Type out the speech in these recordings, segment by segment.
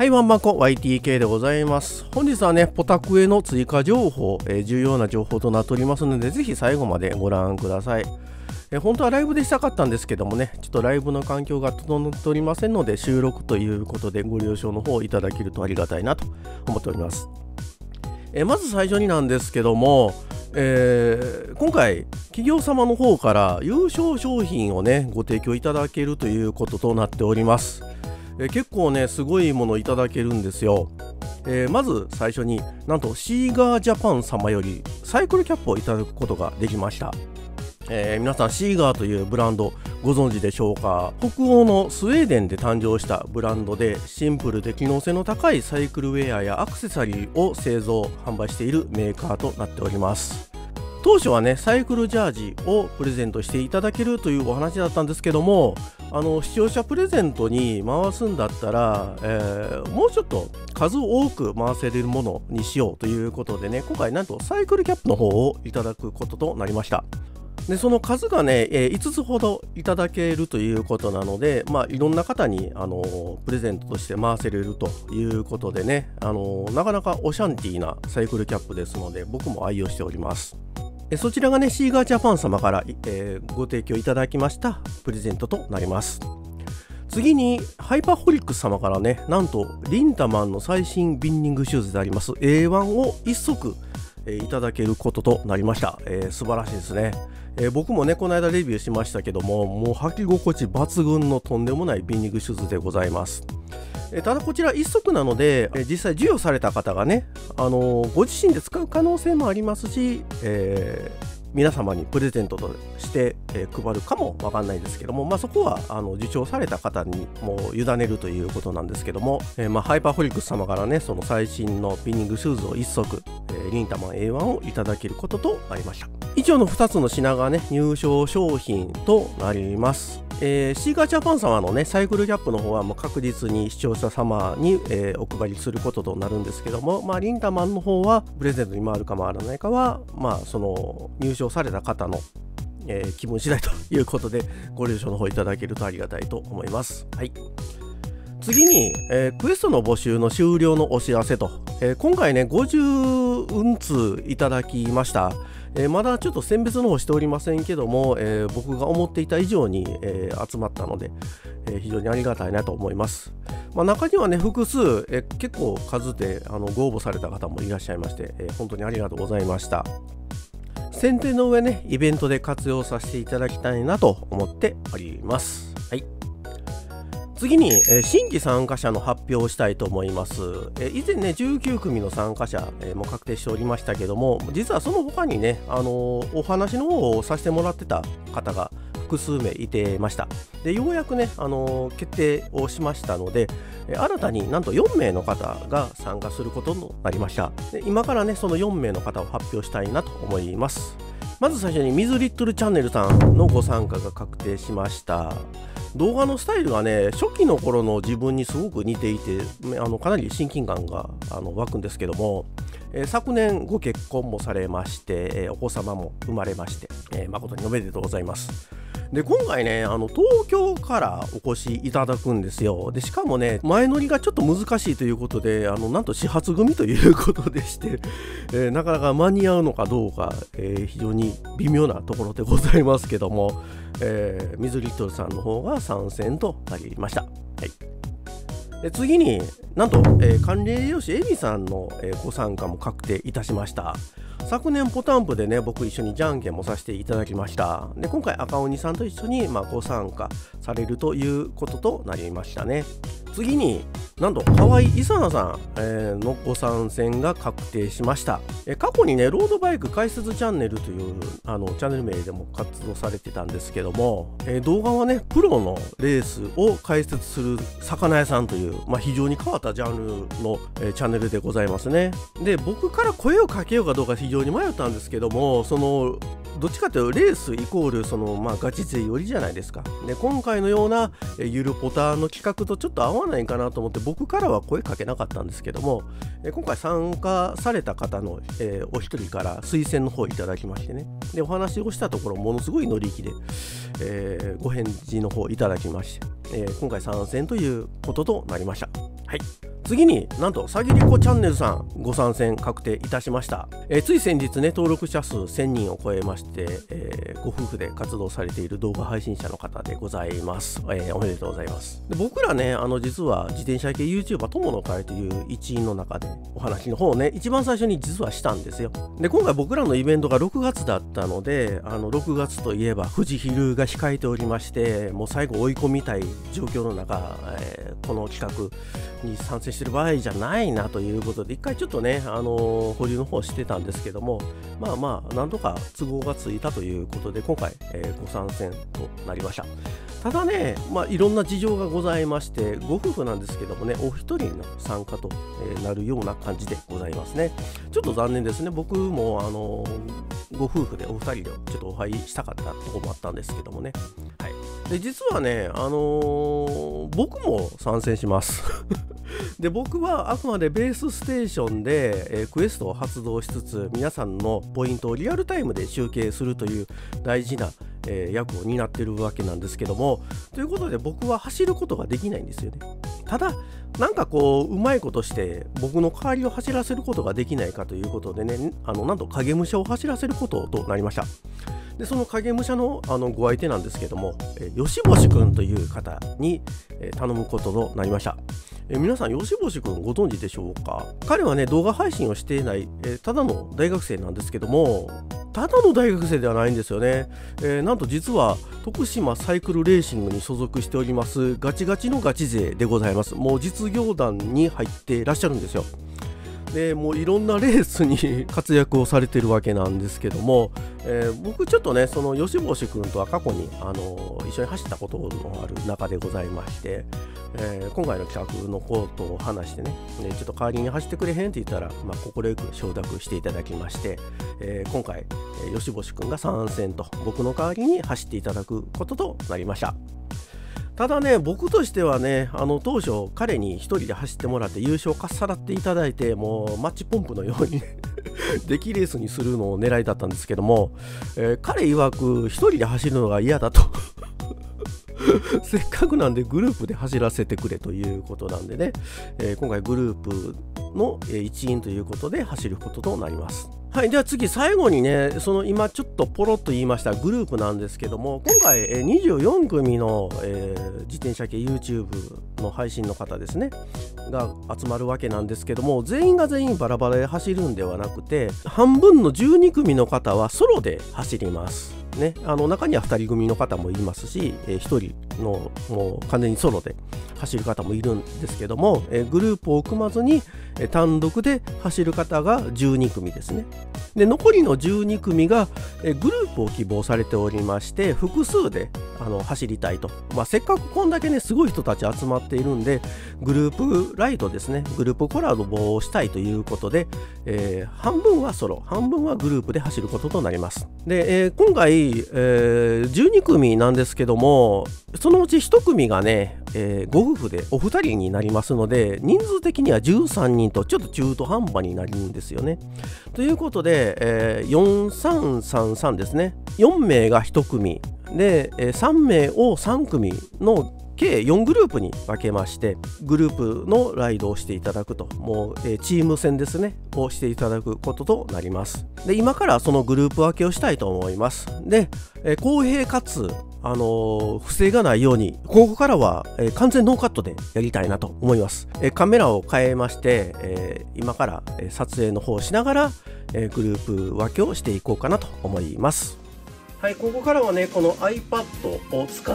はい、ワンバンコ YTK でございます。本日はね、ポタクへの追加情報、重要な情報となっておりますので、ぜひ最後までご覧ください。本当はライブでしたかったんですけどもね、ちょっとライブの環境が整っておりませんので、収録ということでご了承の方いただけるとありがたいなと思っております。まず最初になんですけども、今回企業様の方から優勝商品をねご提供いただけるということとなっております。結構ねすごいものいただけるんですよ。まず最初になんとシーガージャパン様よりサイクルキャップをいただくことができました。皆さんシーガーというブランドご存知でしょうか。北欧のスウェーデンで誕生したブランドで、シンプルで機能性の高いサイクルウェアやアクセサリーを製造販売しているメーカーとなっております。当初はねサイクルジャージをプレゼントしていただけるというお話だったんですけども、視聴者プレゼントに回すんだったら、もうちょっと数多く回せれるものにしようということでね、今回なんとサイクルキャップの方をいただくこととなりました。でその数がね、5つほどいただけるということなので、いろんな方にプレゼントとして回せれるということでね、なかなかオシャンティーなサイクルキャップですので、僕も愛用しております。そちらがねシーガージャパン様から、ご提供いただきましたプレゼントとなります。次にハイパーホリックス様からね、なんとリンタマンの最新ビンニングシューズであります A1 を1足いただけることとなりました。素晴らしいですね。僕もねこの間レビューしましたけども、もう履き心地抜群のとんでもないビンニングシューズでございます。ただこちら1足なので、実際授与された方がね、ご自身で使う可能性もありますし、皆様にプレゼントとして、配るかもわかんないですけども、そこは受賞された方にもう委ねるということなんですけども、ハイパーホリックス様からねその最新のビンニングシューズを1足、リンタマン A1 をいただけることとなりました。以上の2つの品がね入賞商品となります。シーガージャパン様のねサイクルキャップの方はもう確実に視聴者様に、お配りすることとなるんですけども、リンタマンの方はプレゼントに回るか回らないかはその入賞された方の、気分次第ということでご了承の方いただけるとありがたいと思います。はい、次に、クエストの募集の終了のお知らせと、今回ね50通いただきました。まだちょっと選別の方しておりませんけども、僕が思っていた以上に、集まったので、非常にありがたいなと思います。中にはね複数、結構数でご応募された方もいらっしゃいまして、本当にありがとうございました。選定の上ねイベントで活用させていただきたいなと思っております。はい、次に、新規参加者の発表をしたいと思います。以前ね19組の参加者、も確定しておりましたけども、実はその他にね、お話の方をさせてもらってた方が複数名いてました。でようやくね、決定をしましたので、新たになんと4名の方が参加することになりました。で今からねその4名の方を発表したいなと思います。まず最初に水リットルチャンネルさんのご参加が確定しました。動画のスタイルがね初期の頃の自分にすごく似ていて、かなり親近感が湧くんですけども、昨年ご結婚もされまして、お子様も生まれまして、誠におめでとうございます。で今回ね東京からお越しいただくんですよ。でしかもね前乗りがちょっと難しいということで、なんと始発組ということでして、なかなか間に合うのかどうか、非常に微妙なところでございますけども、水リットルさんの方が参戦となりました。はい、で次になんと、管理栄養士エミさんの、ご参加も確定いたしました。昨年ポタンプでね僕一緒にじゃんけんもさせていただきました。で今回赤鬼さんと一緒に、ご参加されるということとなりましたね。次になんと河合伊佐奈さん、のご参戦が確定しました。過去にねロードバイク解説チャンネルというチャンネル名でも活動されてたんですけども、動画はねプロのレースを解説する魚屋さんという、非常に変わったジャンルの、チャンネルでございますね。で僕から声をかけようかどうか非常に迷ったんですけども、どっちかというとレースイコールガチ勢寄りじゃないですか。で今回のようなゆるポタの企画とちょっと合わないかなと思って僕からは声かけなかったんですけども、今回参加された方の、お一人から推薦の方いただきましてね、でお話をしたところものすごい乗り気で、ご返事の方いただきまして、今回参戦ということとなりました。はい、 次になんとさぎりこチャンネルさんご参戦確定いたしました。つい先日ね登録者数1000人を超えまして、ご夫婦で活動されている動画配信者の方でございます。おめでとうございます。で僕らね実は自転車系 YouTuber 友の会という一員の中でお話の方をね一番最初に実はしたんですよ。で今回僕らのイベントが6月だったので6月といえば富士ヒルが控えておりまして、もう最後追い込みたい状況の中、この企画に参戦してる場合じゃないなということで一回ちょっとね保留の方してたんですけども、なんとか都合がついたということで今回、ご参戦となりました。ただね、いろんな事情がございましてご夫婦なんですけどもねお一人の参加となるような感じでございますね。ちょっと残念ですね。僕もご夫婦でお二人でちょっとお会いしたかったところもあったんですけどもね。はい、で実はね、僕も参戦しますで僕はあくまでベースステーションで、クエストを発動しつつ皆さんのポイントをリアルタイムで集計するという大事な、役を担っているわけなんですけども、ということで僕は走ることができないんですよね。ただなんかこううまいことして僕の代わりを走らせることができないかということでねなんと影武者を走らせることとなりました。でその影武者のご相手なんですけども、吉星くんという方に、頼むこととなりました。皆さん吉星くんご存知でしょうか。彼はね動画配信をしていない、ただの大学生なんですけども、ただの大学生ではないんですよね。なんと実は徳島サイクルレーシングに所属しておりますガチガチのガチ勢でございます。もう実業団に入っていらっしゃるんですよ。でもういろんなレースに活躍をされてるわけなんですけども、僕ちょっとねその吉星君とは過去に一緒に走ったことのある中でございまして、今回の企画のことを話してねちょっと代わりに走ってくれへんって言ったら快く承諾していただきまして、今回吉星君が参戦と僕の代わりに走っていただくこととなりました。ただね僕としてはね当初彼に一人で走ってもらって優勝かっさらっていただいてもうマッチポンプのように出来レースにするのを狙いだったんですけども、彼曰く一人で走るのが嫌だとせっかくなんでグループで走らせてくれということなんでね、今回グループの一員ということで走ることとなります。はい、では次最後にねその今ちょっとポロッと言いましたグループなんですけども、今回24組の自転車系 YouTube の配信の方ですねが集まるわけなんですけども、全員が全員バラバラで走るんではなくて半分の12組の方はソロで走りますね。中には2人組の方もいますし、1人のもう完全にソロで走る方もいるんですけども、グループを組まずに単独で走る方が12組ですね。で残りの12組がグループを希望されておりまして複数で走りたいと、せっかくこんだけねすごい人たち集まっているんでグループライドですねグループコラボをしたいということで、半分はソロ半分はグループで走ることとなります。で、今回、12組なんですけどもそのうち1組がね、ご夫婦でお二人になりますので人数的には13人とちょっと中途半端になるんですよね。ということで、4333ですね4名が1組で、3名を3組の計4グループに分けましてグループのライドをしていただくともう、チーム戦ですねをしていただくこととなります。で今からそのグループ分けをしたいと思います。で、公平かつ不正がないようにここからは、完全ノーカットでやりたいなと思います。カメラを変えまして、今から、撮影の方をしながら、グループ分けをしていこうかなと思います。はい、ここからはねこの iPad を使って、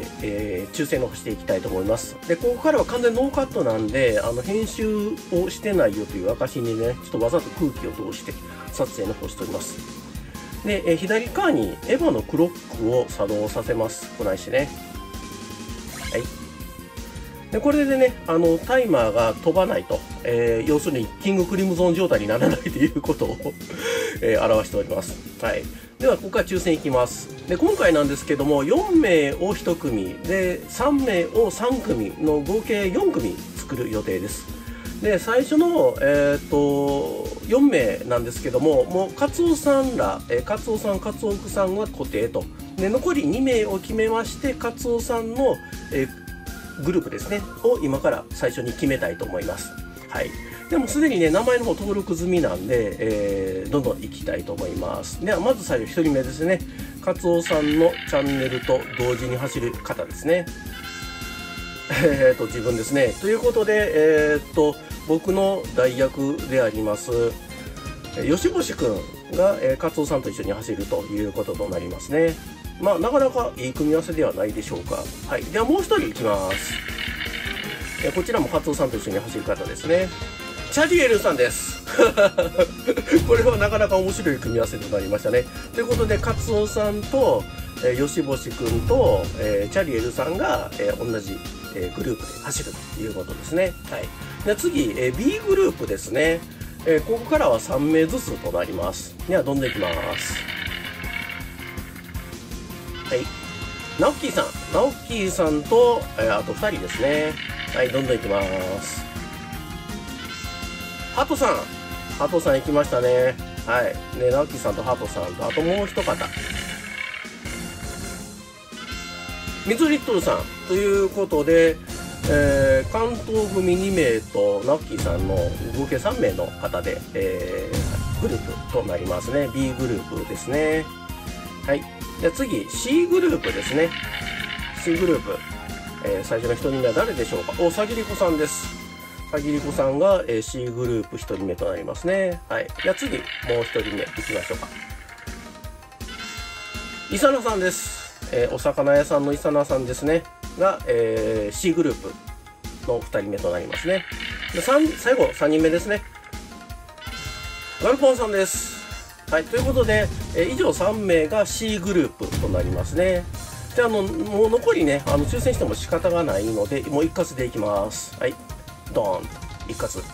抽選の方していきたいと思います。でここからは完全ノーカットなんで編集をしてないよという証にねちょっとわざと空気を通して撮影の方しております。で、左側にエヴァのクロックを作動させます。こないしてね。はい。でこれでねタイマーが飛ばないと、要するにキングクリムゾン状態にならないということを表しております。はい。ではここから抽選いきます。で今回なんですけども4名を1組で3名を3組の合計4組作る予定です。で最初の、4名なんですけどももうカツオさんら、カツオさんカツオクさんは固定とで残り2名を決めましてカツオさんの、 グループですねを今から最初に決めたいと思います。はい、でもすでにね名前の方登録済みなんで、どんどん行きたいと思います。ではまず最初1人目ですね。カツオさんのチャンネルと同時に走る方ですね。自分ですね。ということで、僕の代役であります吉星くんが、カツオさんと一緒に走るということとなりますね。まあなかなかいい組み合わせではないでしょうか。はい、ではもう一人いきます。こちらもカツオさんと一緒に走る方ですね。チャリエルさんですこれはなかなか面白い組み合わせとなりましたね。ということでカツオさんと、吉星くんと、チャリエルさんが、同じ、グループで走るということですね。はい、で次、B グループですね。ここからは3名ずつとなります。ではどんどんいきます。はい、ナオッキーさんと、あと2人ですね。はい、どんどんいきます。ハトさん行きましたね。はい、ね、ナオッキーさんとハトさんと、あともう一方。ミズリットルさんということで、関東組2名とナオッキーさんの合計3名の方で、グループとなりますね。B グループですね。はい。じゃあ次 C グループですね。C グループ、最初の1人目は誰でしょうか。さぎりこさんです。さぎりこさんが、C グループ1人目となりますね。はい。じゃあ次もう1人目いきましょうか。イサナさんです。お魚屋さんのイサナさんですねが、C グループの2人目となりますね。で最後3人目ですね。ガルポンさんです。はい、ということで、以上3名が C グループとなりますね。でもう残りね抽選しても仕方がないのでもう一括でいきます。はい、ドーンと一括バ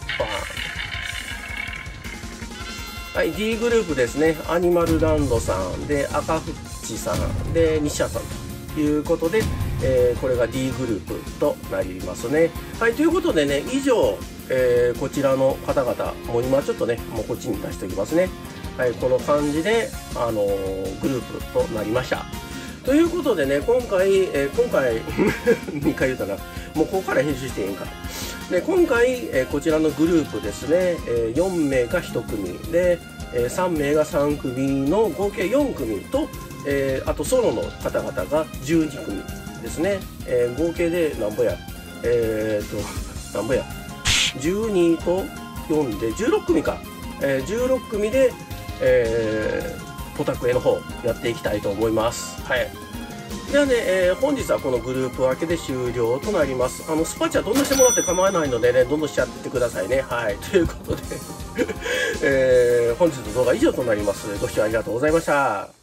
ーン。はい、D グループですね。アニマルランドさんで赤フッチさんで西谷さんということで、これが D グループとなりますね。はい、ということでね以上、こちらの方々もう今ちょっとねもうこっちに出しておきますね。はい、この感じで、グループとなりました。ということでね、今回2回言うたな、もうここから編集していいんか。で今回、こちらのグループですね、4名が1組で、3名が3組の合計4組と、あとソロの方々が12組ですね。合計でなんぼやなんぼや12と4で16組か。16組でポタクエの方やっていきたいと思います。はい。ではね、本日はこのグループ分けで終了となります。スパチャどんどんしてもらって構わないのでね、どんどんしちゃってくださいね。はい。ということで、本日の動画は以上となります。ご視聴ありがとうございました。